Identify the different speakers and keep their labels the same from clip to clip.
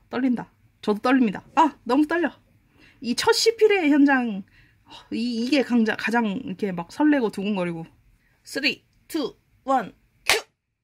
Speaker 1: 떨린다. 저도 떨립니다. 아, 너무 떨려. 이 첫 CP의 현장, 이게 가장 이렇게 막 설레고 두근거리고. 3, 2, 1, 큐!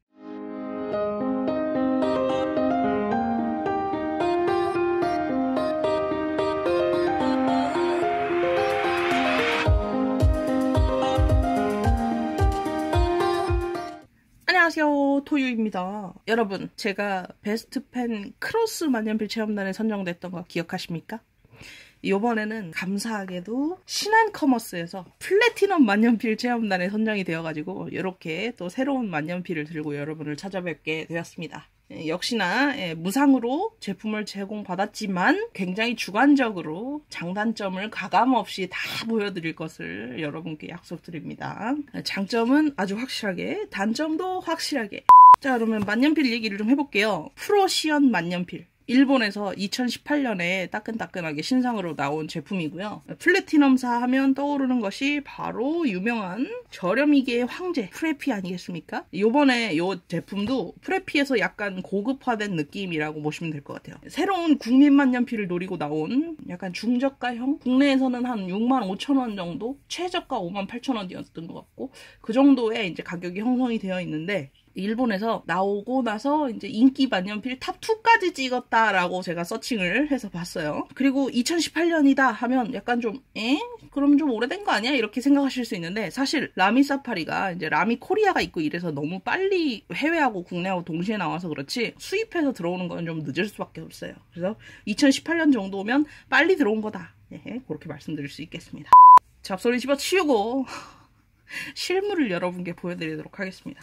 Speaker 1: 안녕하세요, 토유입니다. 여러분, 제가 베스트팬 크로스 만년필 체험단에 선정됐던 거 기억하십니까? 이번에는 감사하게도 신한커머스에서 플래티넘 만년필 체험단에 선정이 되어가지고 이렇게 또 새로운 만년필을 들고 여러분을 찾아뵙게 되었습니다. 역시나 무상으로 제품을 제공받았지만 굉장히 주관적으로 장단점을 가감없이 다 보여드릴 것을 여러분께 약속드립니다. 장점은 아주 확실하게, 단점도 확실하게. 자, 그러면 만년필 얘기를 좀 해볼게요. 프로시언 만년필. 일본에서 2018년에 따끈따끈하게 신상으로 나온 제품이고요. 플래티넘사 하면 떠오르는 것이 바로 유명한 저렴이계의 황제 프레피 아니겠습니까? 요번에 이 제품도 프레피에서 약간 고급화된 느낌이라고 보시면 될 것 같아요. 새로운 국민 만년필을 노리고 나온 약간 중저가형? 국내에서는 한 65,000원 정도? 최저가 58,000원이었던 것 같고 그 정도의 이제 가격이 형성이 되어 있는데 일본에서 나오고 나서 이제 인기 만년필 탑2까지 찍었다라고 제가 서칭을 해서 봤어요. 그리고 2018년이다 하면 약간 좀, 그럼 좀 오래된 거 아니야? 이렇게 생각하실 수 있는데, 사실 라미 사파리가 이제 라미 코리아가 있고 이래서 너무 빨리 해외하고 국내하고 동시에 나와서 그렇지, 수입해서 들어오는 건 좀 늦을 수밖에 없어요. 그래서 2018년 정도면 빨리 들어온 거다. 그렇게 말씀드릴 수 있겠습니다. 잡소리 집어치우고, 실물을 여러분께 보여드리도록 하겠습니다.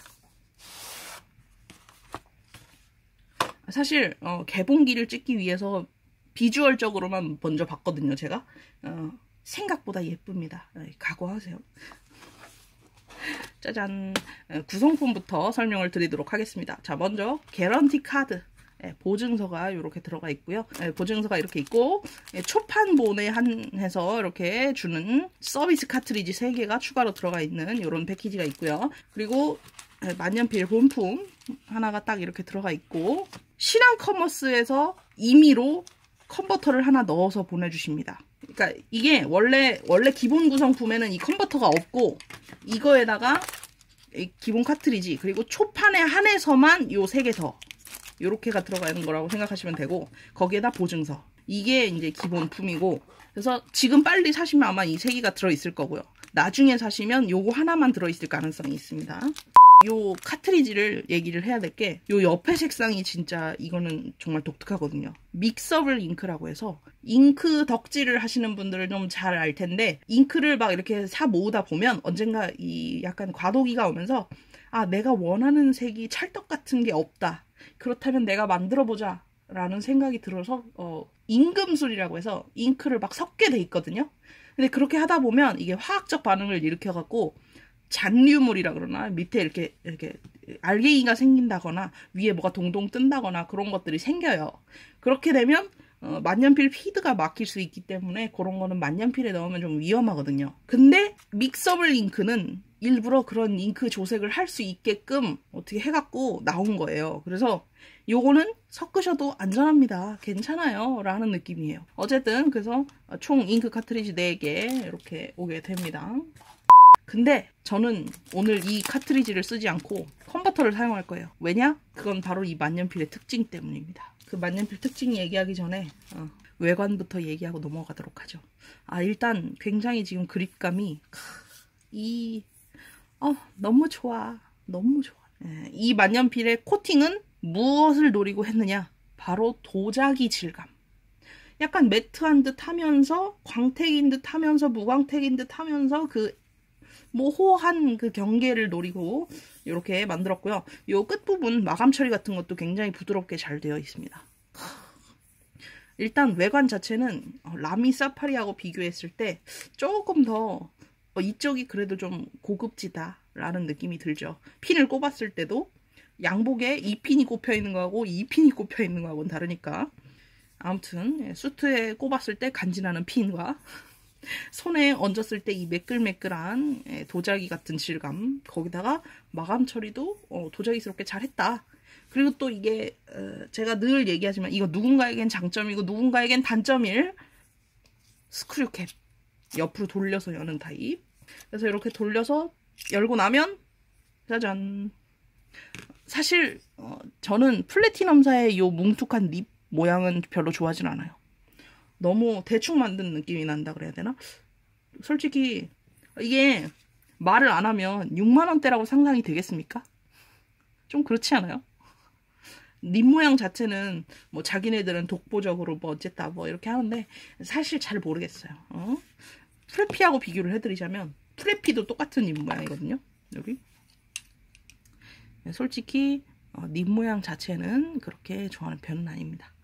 Speaker 1: 사실 개봉기를 찍기 위해서 비주얼적으로만 먼저 봤거든요. 제가 생각보다 예쁩니다. 각오하세요. 짜잔. 구성품부터 설명을 드리도록 하겠습니다. 자, 먼저 개런티 카드, 보증서가 이렇게 들어가 있고요. 보증서가 이렇게 있고 초판본에 한해서 이렇게 주는 서비스 카트리지 3개가 추가로 들어가 있는 이런 패키지가 있고요. 그리고 만년필 본품 하나가 딱 이렇게 들어가 있고 신한커머스에서 임의로 컨버터를 하나 넣어서 보내주십니다. 그러니까 이게 원래 기본 구성품에는 이 컨버터가 없고 이거에다가 기본 카트리지 그리고 초판에 한해서만 요 3개 더 요렇게가 들어가 있는 거라고 생각하시면 되고 거기에다 보증서 이게 이제 기본품이고 그래서 지금 빨리 사시면 아마 이 3개가 들어있을 거고요. 나중에 사시면 요거 하나만 들어있을 가능성이 있습니다. 요 카트리지를 얘기를 해야 될 게 요 옆에 색상이 진짜 이거는 정말 독특하거든요. 믹서블 잉크라고 해서 잉크 덕질을 하시는 분들은 좀 잘 알 텐데 잉크를 막 이렇게 사 모으다 보면 언젠가 이 약간 과도기가 오면서 아 내가 원하는 색이 찰떡 같은 게 없다. 그렇다면 내가 만들어 보자 라는 생각이 들어서 임금술이라고 해서 잉크를 막 섞게 돼 있거든요. 근데 그렇게 하다 보면 이게 화학적 반응을 일으켜 갖고 잔류물이라 그러나 밑에 이렇게 알갱이가 생긴다거나 위에 뭐가 동동 뜬다거나 그런 것들이 생겨요. 그렇게 되면 만년필 피드가 막힐 수 있기 때문에 그런 거는 만년필에 넣으면 좀 위험하거든요. 근데 믹서블 잉크는 일부러 그런 잉크 조색을 할 수 있게끔 어떻게 해갖고 나온 거예요. 그래서 요거는 섞으셔도 안전합니다. 괜찮아요. 라는 느낌이에요. 어쨌든 그래서 총 잉크 카트리지 4개 이렇게 오게 됩니다. 근데 저는 오늘 이 카트리지를 쓰지 않고 컨버터를 사용할 거예요. 왜냐? 그건 바로 이 만년필의 특징 때문입니다. 그 만년필 특징 얘기하기 전에 외관부터 얘기하고 넘어가도록 하죠. 일단 굉장히 지금 그립감이 너무 좋아. 너무 좋아. 이 만년필의 코팅은 무엇을 노리고 했느냐? 바로 도자기 질감. 약간 매트한 듯 하면서 광택인 듯 하면서 무광택인 듯 하면서 그 모호한 그 경계를 노리고 이렇게 만들었고요. 요 끝부분 마감 처리 같은 것도 굉장히 부드럽게 잘 되어 있습니다. 일단 외관 자체는 라미 사파리하고 비교했을 때 조금 더 이쪽이 그래도 좀 고급지다 라는 느낌이 들죠. 핀을 꼽았을 때도 양복에 2핀이 꼽혀 있는 거하고 2핀이 꼽혀 있는 거하고는 다르니까 아무튼 수트에 꼽았을 때 간지나는 핀과 손에 얹었을 때 이 매끌매끌한 도자기 같은 질감 거기다가 마감 처리도 도자기스럽게 잘했다. 그리고 또 이게 제가 늘 얘기하지만 이거 누군가에겐 장점이고 누군가에겐 단점일 스크류캡. 옆으로 돌려서 여는 타입. 그래서 이렇게 돌려서 열고 나면 짜잔. 사실 저는 플래티넘사의 이 뭉툭한 립 모양은 별로 좋아하진 않아요. 너무 대충 만든 느낌이 난다 그래야 되나? 솔직히 이게 말을 안 하면 6만원대라고 상상이 되겠습니까? 좀 그렇지 않아요? 립 모양 자체는 뭐 자기네들은 독보적으로 뭐 어쨌다 뭐 이렇게 하는데 사실 잘 모르겠어요. 프레피하고 비교를 해드리자면 프레피도 똑같은 립 모양이거든요. 여기 솔직히 립 모양 자체는 그렇게 좋아하는 편은 아닙니다.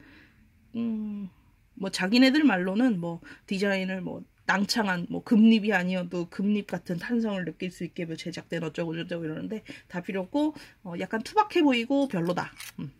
Speaker 1: 뭐 자기네들 말로는 뭐 디자인을 뭐 낭창한 뭐 금립이 아니어도 금립 같은 탄성을 느낄 수 있게 뭐 제작된 어쩌고 저쩌고 이러는데 다 필요 없고 약간 투박해 보이고 별로다.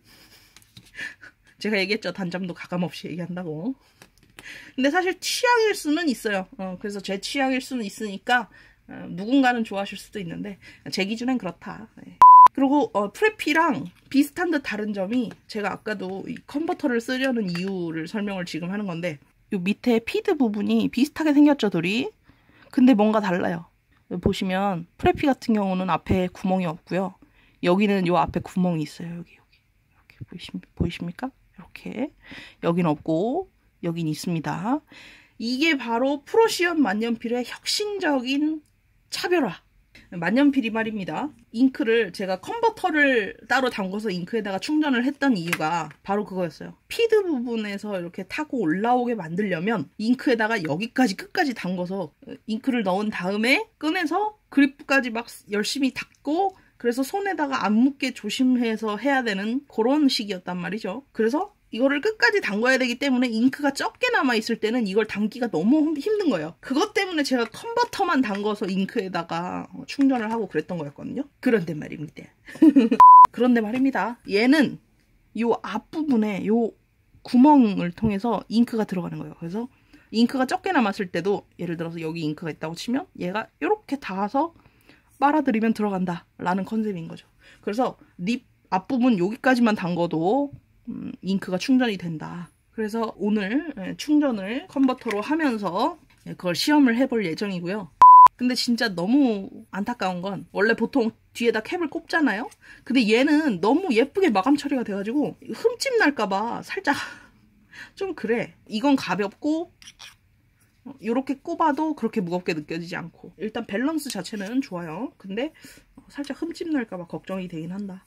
Speaker 1: 제가 얘기했죠. 단점도 가감없이 얘기한다고. 근데 사실 취향일 수는 있어요. 그래서 제 취향일 수는 있으니까 누군가는 좋아하실 수도 있는데 제 기준엔 그렇다. 네. 그리고 프레피랑 비슷한 듯 다른 점이 제가 아까도 이 컨버터를 쓰려는 이유를 설명을 지금 하는 건데 이 밑에 피드 부분이 비슷하게 생겼죠, 둘이. 근데 뭔가 달라요. 보시면 프레피 같은 경우는 앞에 구멍이 없고요. 여기는 요 앞에 구멍이 있어요. 여기 이렇게 보이십니까? 이렇게 여기는 없고 여긴 있습니다. 이게 바로 프로시온 만년필의 혁신적인 차별화. 만년필이 말입니다. 잉크를 제가 컨버터를 따로 담궈서 잉크에다가 충전을 했던 이유가 바로 그거였어요. 피드 부분에서 이렇게 타고 올라오게 만들려면 잉크에다가 여기까지 끝까지 담궈서 잉크를 넣은 다음에 꺼내서 그립까지 막 열심히 닦고 그래서 손에다가 안 묻게 조심해서 해야 되는 그런 식이었단 말이죠. 그래서 이거를 끝까지 담궈야 되기 때문에 잉크가 적게 남아있을 때는 이걸 담기가 너무 힘든 거예요. 그것 때문에 제가 컨버터만 담궈서 잉크에다가 충전을 하고 그랬던 거였거든요. 그런데 말입니다. 그런데 말입니다. 얘는 요 앞부분에 요 구멍을 통해서 잉크가 들어가는 거예요. 그래서 잉크가 적게 남았을 때도 예를 들어서 여기 잉크가 있다고 치면 얘가 이렇게 닿아서 빨아들이면 들어간다 라는 컨셉인 거죠. 그래서 립 앞부분 여기까지만 담궈도 잉크가 충전이 된다. 그래서 오늘 충전을 컨버터로 하면서 그걸 시험을 해볼 예정이고요. 근데 진짜 너무 안타까운 건 원래 보통 뒤에다 캡을 꼽잖아요. 근데 얘는 너무 예쁘게 마감 처리가 돼가지고 흠집 날까봐 살짝 좀 그래. 이건 가볍고 이렇게 꼽아도 그렇게 무겁게 느껴지지 않고 일단 밸런스 자체는 좋아요. 근데 살짝 흠집 날까봐 걱정이 되긴 한다.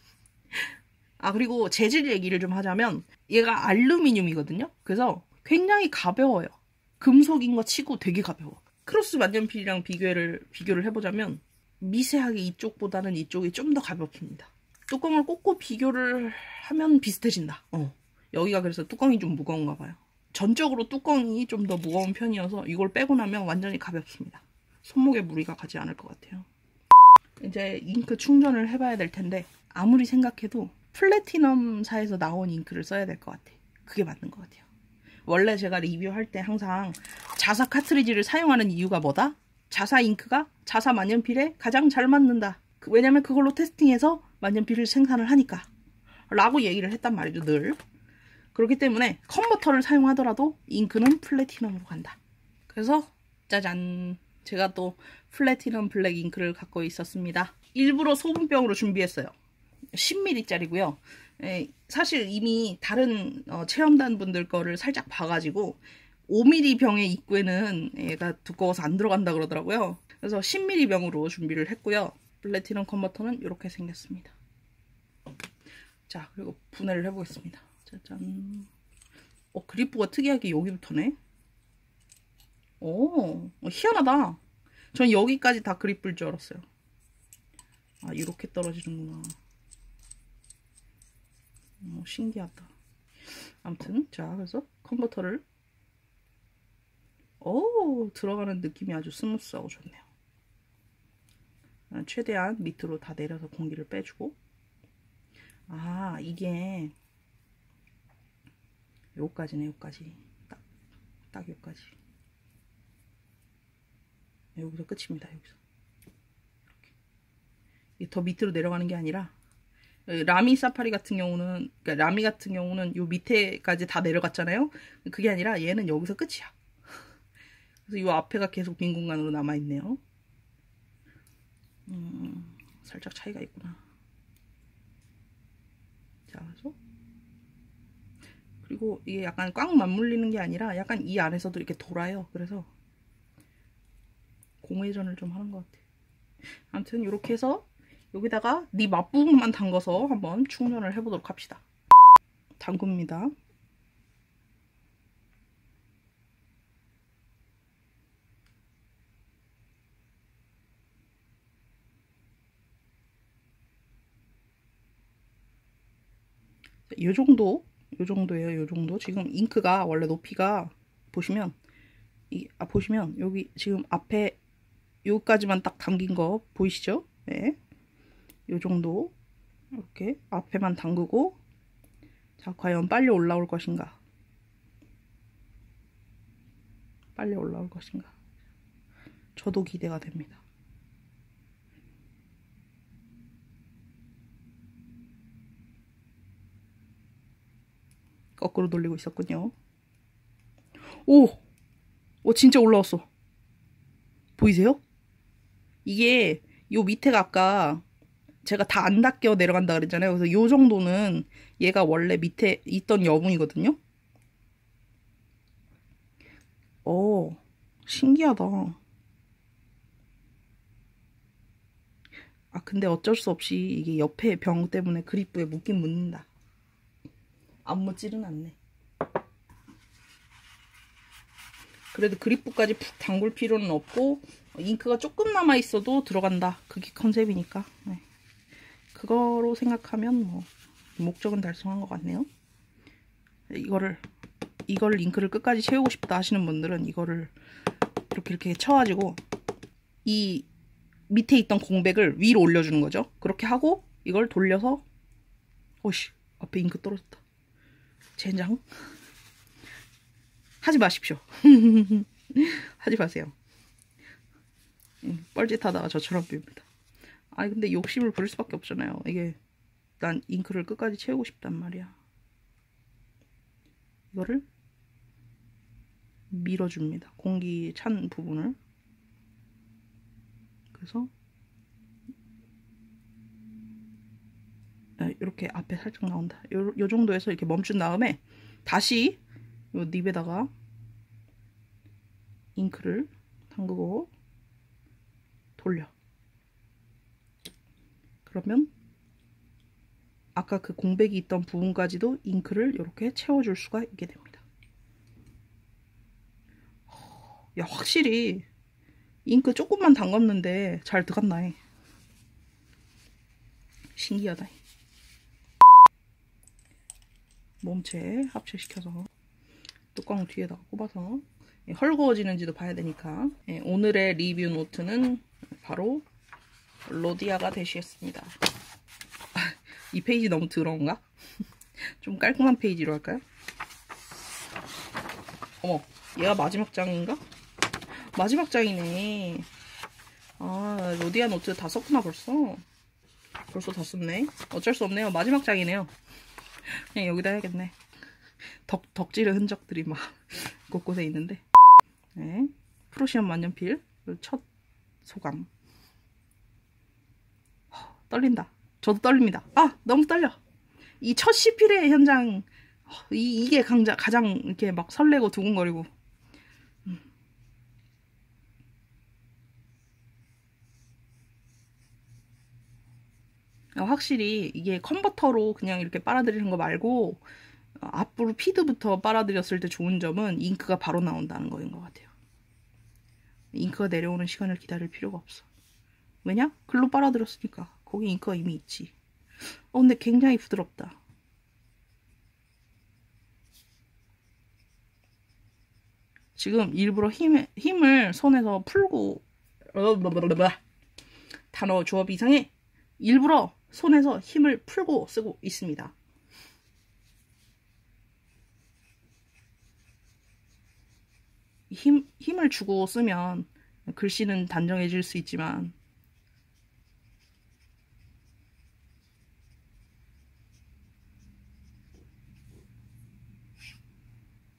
Speaker 1: 그리고 재질 얘기를 좀 하자면 얘가 알루미늄이거든요. 그래서 굉장히 가벼워요. 금속인 거 치고 되게 가벼워. 크로스 만년필이랑 비교를 해보자면 미세하게 이쪽보다는 이쪽이 좀 더 가볍습니다. 뚜껑을 꽂고 비교를 하면 비슷해진다. 여기가 그래서 뚜껑이 좀 무거운가 봐요. 전적으로 뚜껑이 좀 더 무거운 편이어서 이걸 빼고 나면 완전히 가볍습니다. 손목에 무리가 가지 않을 것 같아요. 이제 잉크 충전을 해봐야 될 텐데 아무리 생각해도 플래티넘사에서 나온 잉크를 써야 될 것 같아. 그게 맞는 것 같아요. 원래 제가 리뷰할 때 항상 자사 카트리지를 사용하는 이유가 뭐다? 자사 잉크가 자사 만년필에 가장 잘 맞는다. 왜냐면 그걸로 테스팅해서 만년필을 생산을 하니까 라고 얘기를 했단 말이죠, 늘. 그렇기 때문에 컨버터를 사용하더라도 잉크는 플래티넘으로 간다. 그래서 짜잔, 제가 또 플래티넘 블랙 잉크를 갖고 있었습니다. 일부러 소분병으로 준비했어요. 10ml짜리고요. 사실 이미 다른 체험단 분들 거를 살짝 봐가지고 5mm 병의 입구에는 얘가 두꺼워서 안 들어간다 그러더라고요. 그래서 10mm 병으로 준비를 했고요. 플래티넘 컨버터는 이렇게 생겼습니다. 자, 그리고 분해를 해보겠습니다. 짜잔. 그립부가 특이하게 여기부터네. 희한하다. 전 여기까지 다 그립부일 줄 알았어요. 이렇게 떨어지는구나. 신기하다. 아무튼 자, 그래서 컨버터를 들어가는 느낌이 아주 스무스하고 좋네요. 최대한 밑으로 다 내려서 공기를 빼주고. 이게 요까지네. 요까지 딱 요까지. 여기서 끝입니다. 여기서 이게 더 밑으로 내려가는 게 아니라 라미 사파리 같은 경우는, 그러니까 라미 같은 경우는 요 밑에까지 다 내려갔잖아요. 그게 아니라 얘는 여기서 끝이야. 그래서 요 앞에가 계속 빈 공간으로 남아있네요. 살짝 차이가 있구나. 자, 그래서 그리고 이게 약간 꽉 맞물리는 게 아니라 약간 이 안에서도 이렇게 돌아요. 그래서 공회전을 좀 하는 것 같아요. 아무튼 이렇게 해서 여기다가 립 앞부분만 담궈서 한번 충전을 해보도록 합시다. 담굽니다. 요 정도예요. 요 정도. 지금 잉크가 원래 높이가 보시면 보시면 여기 지금 앞에 요까지만 딱 담긴 거 보이시죠? 네. 요 정도 이렇게 앞에만 담그고, 자, 과연 빨리 올라올 것인가? 빨리 올라올 것인가? 저도 기대가 됩니다. 거꾸로 돌리고 있었군요. 오! 오, 진짜 올라왔어. 보이세요? 이게 요 밑에가 아까 제가 다 안 닦여 내려간다 그랬잖아요. 그래서 요 정도는 얘가 원래 밑에 있던 여분이거든요. 오, 신기하다. 아, 근데 어쩔 수 없이 이게 옆에 병 때문에 그립부에 묻긴 묻는다. 안 묻지는 않네. 그래도 그립부까지 푹 담글 필요는 없고, 잉크가 조금 남아있어도 들어간다. 그게 컨셉이니까. 네. 그거로 생각하면 뭐 목적은 달성한 것 같네요. 이걸 잉크를 끝까지 채우고 싶다 하시는 분들은 이거를 이렇게 쳐가지고 이 밑에 있던 공백을 위로 올려주는 거죠. 그렇게 하고 이걸 돌려서, 오씨, 앞에 잉크 떨어졌다. 젠장. 하지 마십시오. 하지 마세요. 뻘짓하다가 저처럼 빕니다. 아니, 근데 욕심을 부릴 수밖에 없잖아요. 이게 난 잉크를 끝까지 채우고 싶단 말이야. 이거를 밀어줍니다. 공기 찬 부분을. 그래서 이렇게 앞에 살짝 나온다. 요 정도에서 이렇게 멈춘 다음에 다시 요 닙에다가 잉크를 담그고 돌려. 그러면 아까 그 공백이 있던 부분까지도 잉크를 이렇게 채워줄 수가 있게 됩니다. 야, 확실히 잉크 조금만 담갔는데 잘 들어갔나. 신기하다. 몸체 합체시켜서 뚜껑 뒤에다가 꼽아서 헐거워지는지도 봐야 되니까. 오늘의 리뷰 노트는 바로 로디아가 되시겠습니다. 이 페이지 너무 더러운가? 좀 깔끔한 페이지로 할까요? 어머, 얘가 마지막 장인가? 마지막 장이네. 아, 로디아 노트 다 썼구나 벌써. 벌써 다 썼네. 어쩔 수 없네요. 마지막 장이네요. 그냥 여기다 해야겠네. 덕질의 흔적들이 막 곳곳에 있는데. 네, 프로시안 만년필 첫 소감. 떨린다. 저도 떨립니다. 아, 너무 떨려. 이 첫 시필의 현장, 이게 가장 이렇게 막 설레고 두근거리고. 확실히 이게 컨버터로 그냥 이렇게 빨아들이는 거 말고 앞으로 피드부터 빨아들였을 때 좋은 점은 잉크가 바로 나온다는 거인 것 같아요. 잉크가 내려오는 시간을 기다릴 필요가 없어. 왜냐? 글로 빨아들였으니까. 거기 잉크가 이미 있지. 근데 굉장히 부드럽다. 지금 일부러 힘을 손에서 풀고, 단어 조합 이상해. 일부러 손에서 힘을 풀고 쓰고 있습니다. 힘을 주고 쓰면 글씨는 단정해질 수 있지만,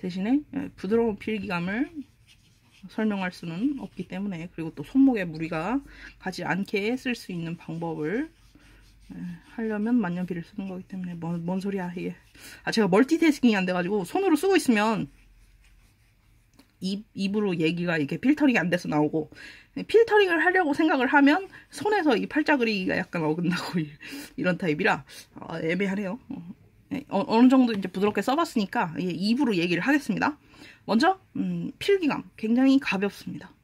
Speaker 1: 대신에 부드러운 필기감을 설명할 수는 없기 때문에, 그리고 또 손목에 무리가 가지 않게 쓸 수 있는 방법을 하려면 만년필을 쓰는 거기 때문에. 뭔 소리야 이게. 제가 멀티태스킹이 안 돼가지고 손으로 쓰고 있으면 입으로 얘기가 이렇게 필터링이 안 돼서 나오고, 필터링을 하려고 생각을 하면 손에서 이 팔자그리기가 약간 어긋나고 이런 타입이라 애매하네요. 어느 정도 이제 부드럽게 써봤으니까 입으로 얘기를 하겠습니다. 먼저 필기감 굉장히 가볍습니다.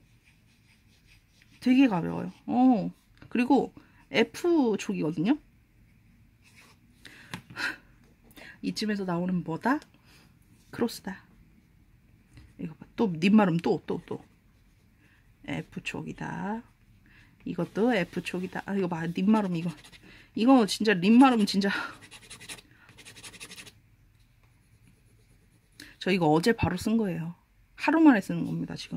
Speaker 1: 되게 가벼워요. 그리고 F촉이거든요. 이쯤에서 나오는 뭐다? 크로스다. 이거 봐. 또 립마름 또 F촉이다. 이것도 F촉이다. 이거 봐. 립마름 이거 진짜 립마름 진짜. 저 이거 어제 바로 쓴 거예요. 하루 만에 쓰는 겁니다, 지금.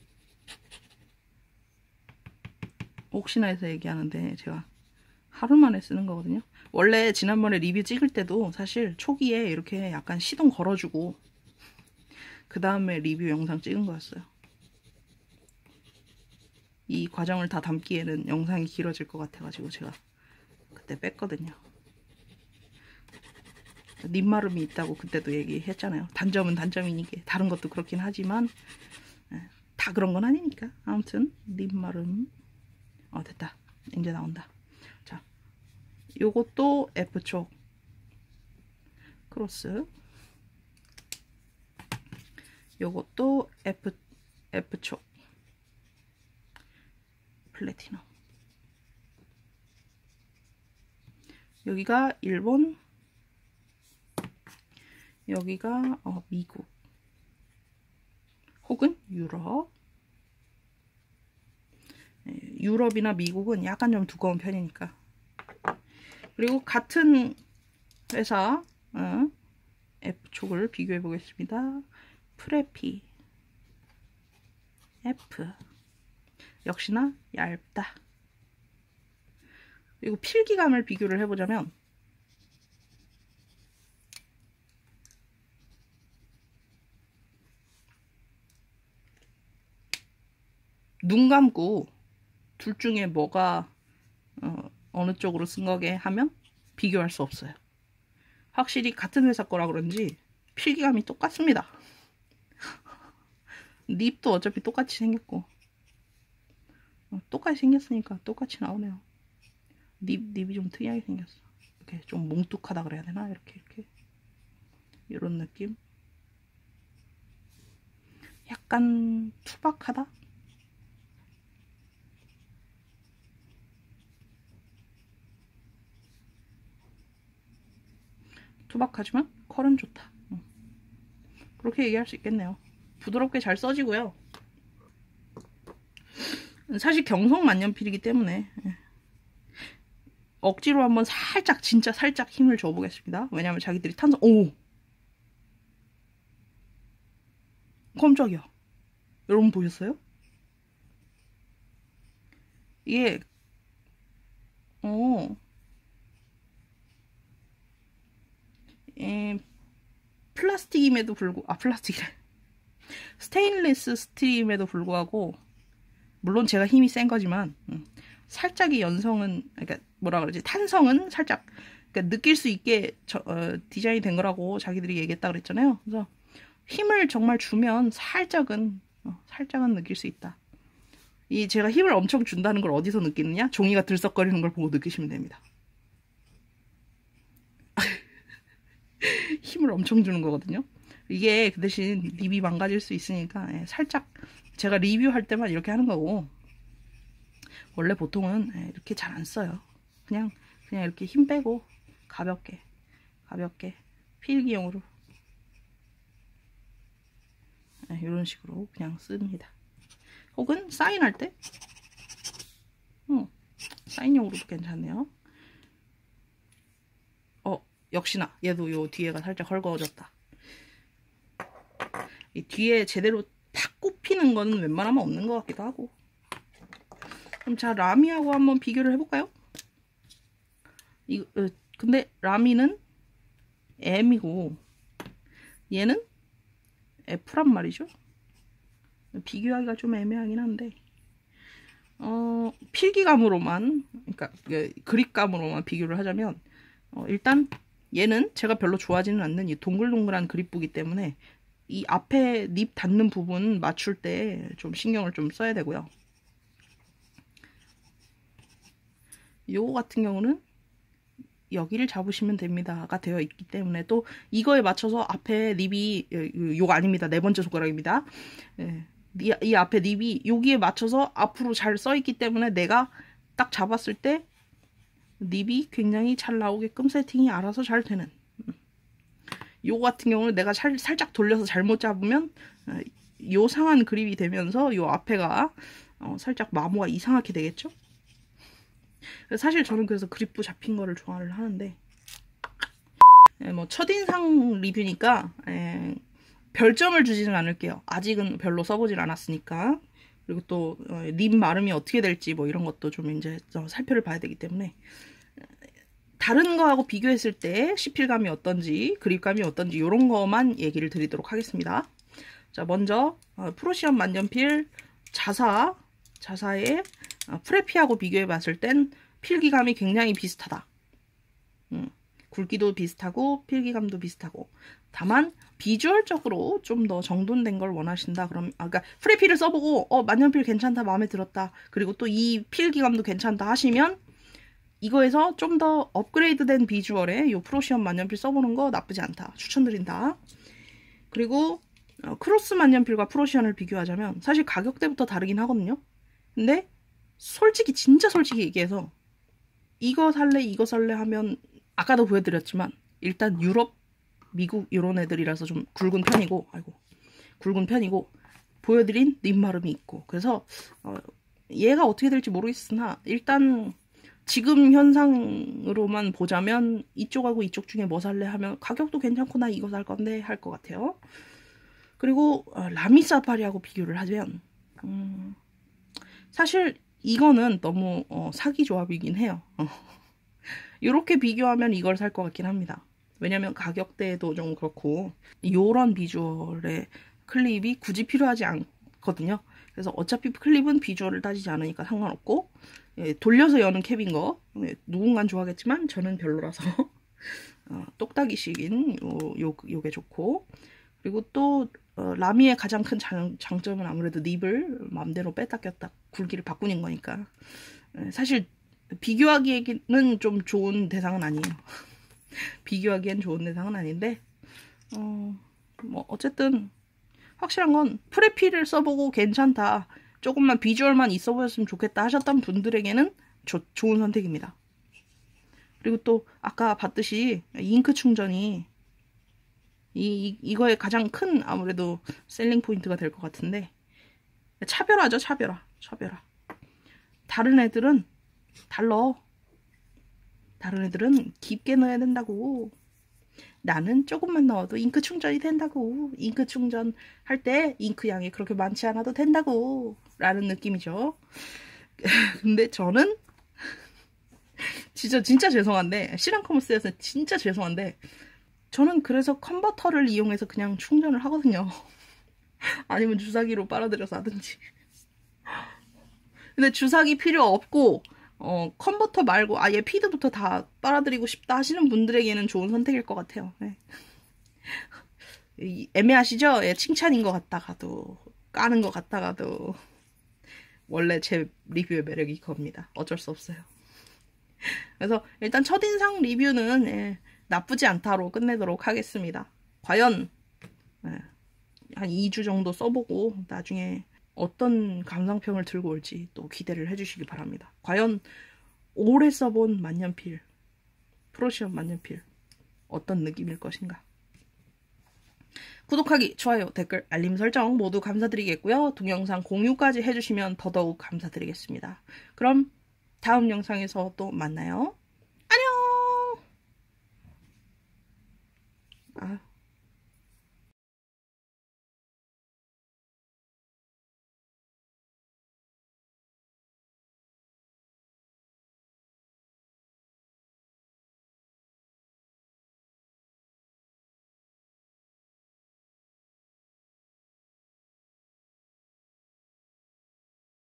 Speaker 1: 혹시나 해서 얘기하는데 제가 하루 만에 쓰는 거거든요. 원래 지난번에 리뷰 찍을 때도 사실 초기에 이렇게 약간 시동 걸어주고 그 다음에 리뷰 영상 찍은 거였어요. 이 과정을 다 담기에는 영상이 길어질 것 같아가지고 제가 그때 뺐거든요. 립마름이 있다고 그때도 얘기했잖아요. 단점은 단점이니까. 다른 것도 그렇긴 하지만 다 그런 건 아니니까. 아무튼 립마름. 됐다. 이제 나온다. 자, 요것도 F촉 크로스, 요것도 F촉 플래티넘. 여기가 일본, 여기가 미국 혹은 유럽. 유럽이나 미국은 약간 좀 두꺼운 편이니까. 그리고 같은 회사 F촉을 비교해 보겠습니다. 프레피 F 역시나 얇다. 그리고 필기감을 비교를 해보자면 눈 감고 둘 중에 뭐가 어느 쪽으로 쓴 거게 하면 비교할 수 없어요. 확실히 같은 회사 거라 그런지 필기감이 똑같습니다. 립도 어차피 똑같이 생겼고 똑같이 생겼으니까 똑같이 나오네요. 립이 좀 특이하게 생겼어. 이렇게 좀 뭉툭하다 그래야 되나? 이렇게 이런 느낌. 약간 투박하다? 투박하지만 컬은 좋다. 그렇게 얘기할 수 있겠네요. 부드럽게 잘 써지고요. 사실 경성 만년필이기 때문에 억지로 한번 살짝, 진짜 살짝 힘을 줘보겠습니다. 왜냐면 자기들이 탄성. 오! 깜짝이야. 여러분 보셨어요? 이게 플라스틱임에도 불구하고, 플라스틱이래. 스테인리스 스틸임에도 불구하고, 물론 제가 힘이 센 거지만 살짝의 연성은, 그러니까 뭐라 그러지, 탄성은 살짝, 그러니까 느낄 수 있게 디자인이 된 거라고 자기들이 얘기했다 그랬잖아요. 그래서 힘을 정말 주면 살짝은 느낄 수 있다. 제가 힘을 엄청 준다는 걸 어디서 느끼느냐? 종이가 들썩거리는 걸 보고 느끼시면 됩니다. 힘을 엄청 주는 거거든요. 이게 그 대신 립이 망가질 수 있으니까 살짝 제가 리뷰할 때만 이렇게 하는 거고, 원래 보통은 이렇게 잘 안 써요. 그냥 이렇게 힘 빼고 가볍게 필기용으로 이런 식으로 그냥 씁니다. 혹은 사인할 때 사인용으로도 괜찮네요. 역시나 얘도 요 뒤에가 살짝 헐거워졌다. 이 뒤에 제대로 탁 꼽히는 거는 웬만하면 없는 것 같기도 하고. 그럼 자, 라미하고 한번 비교를 해볼까요? 근데 라미는 M이고 얘는 F란 말이죠. 비교하기가 좀 애매하긴 한데 필기감으로만, 그러니까 그립감으로만 비교를 하자면 일단 얘는 제가 별로 좋아하지는 않는 이 동글동글한 그립북이기 때문에 이 앞에 닙 닿는 부분 맞출 때 좀 신경을 좀 써야 되고요. 요거 같은 경우는 여기를 잡으시면 됩니다가 되어 있기 때문에 또 이거에 맞춰서 앞에 닙이 요거 아닙니다. 네 번째 손가락입니다. 이 앞에 닙이 여기에 맞춰서 앞으로 잘 써 있기 때문에 내가 딱 잡았을 때 닙이 굉장히 잘 나오게끔 세팅이 알아서 잘 되는. 요거 같은 경우는 내가 살짝 돌려서 잘못 잡으면 요 상한 그립이 되면서 요 앞에가 살짝 마모가 이상하게 되겠죠? 사실 저는 그래서 그립도 잡힌 거를 좋아를 하는데, 뭐 첫인상 리뷰니까 별점을 주지는 않을게요. 아직은 별로 써보질 않았으니까. 그리고 또 립 마름이 어떻게 될지 뭐 이런 것도 좀 이제 살펴를 봐야 되기 때문에 다른 거하고 비교했을 때 시필감이 어떤지, 그립감이 어떤지 이런 거만 얘기를 드리도록 하겠습니다. 자, 먼저 프로시언 만년필 자사의 프레피하고 비교해 봤을 땐 필기감이 굉장히 비슷하다. 굵기도 비슷하고 필기감도 비슷하고, 다만 비주얼적으로 좀 더 정돈된 걸 원하신다. 그럼 그러니까 프레피를 써보고 만년필 괜찮다, 마음에 들었다, 그리고 또 이 필기감도 괜찮다 하시면 이거에서 좀 더 업그레이드된 비주얼의 요 프로시언 만년필 써보는 거 나쁘지 않다. 추천드린다. 그리고 크로스 만년필과 프로시언을 비교하자면 사실 가격대부터 다르긴 하거든요. 근데 솔직히 진짜 솔직히 얘기해서 이거 살래 이거 살래 하면 아까도 보여드렸지만 일단 유럽, 미국 이런 애들이라서 좀 굵은 편이고 보여드린 립마름이 있고, 그래서 얘가 어떻게 될지 모르겠으나 일단 지금 현상으로만 보자면 이쪽하고 이쪽 중에 뭐 살래 하면 가격도 괜찮고 나 이거 살 건데 할 것 같아요. 그리고 라미 사파리하고 비교를 하면 사실 이거는 너무 사기 조합이긴 해요. 이렇게 비교하면 이걸 살 것 같긴 합니다. 왜냐면 가격대도 좀 그렇고 요런 비주얼의 클립이 굳이 필요하지 않거든요. 그래서 어차피 클립은 비주얼을 따지지 않으니까 상관없고, 돌려서 여는 캡인 거 누군간 좋아하겠지만 저는 별로라서 똑딱이식인 요게 좋고, 그리고 또 라미의 가장 큰 장점은 아무래도 닙을 마음대로 뺐다 꼈다 굵기를 바꾸는 거니까 사실 비교하기에는 좀 좋은 대상은 아니에요. 비교하기엔 좋은 대상은 아닌데 뭐 어쨌든 확실한 건 프레피를 써보고 괜찮다, 조금만 비주얼만 있어 보였으면 좋겠다 하셨던 분들에게는 좋은 선택입니다. 그리고 또 아까 봤듯이 잉크 충전이 이거의 가장 큰 아무래도 셀링 포인트가 될 것 같은데, 차별화죠. 차별화. 다른 애들은 달러. 다른 애들은 깊게 넣어야 된다고. 나는 조금만 넣어도 잉크 충전이 된다고. 잉크 충전 할 때 잉크 양이 그렇게 많지 않아도 된다고 라는 느낌이죠. 근데 저는 진짜 죄송한데, 시랑커머스에서 진짜 죄송한데, 저는 그래서 컨버터를 이용해서 그냥 충전을 하거든요. 아니면 주사기로 빨아들여서 하든지. 근데 주사기 필요 없고 컨버터 말고 아예 피드부터 다 빨아들이고 싶다 하시는 분들에게는 좋은 선택일 것 같아요. 네. 애매하시죠? 예, 칭찬인 것 같다가도 까는 것 같다가도 원래 제 리뷰의 매력이 그겁니다. 어쩔 수 없어요. 그래서 일단 첫인상 리뷰는 나쁘지 않다로 끝내도록 하겠습니다. 과연 한 2주 정도 써보고 나중에 어떤 감상평을 들고 올지 또 기대를 해주시기 바랍니다. 과연 오래 써본 만년필, 프로시언 만년필 어떤 느낌일 것인가. 구독하기, 좋아요, 댓글, 알림 설정 모두 감사드리겠고요. 동영상 공유까지 해주시면 더더욱 감사드리겠습니다. 그럼 다음 영상에서 또 만나요.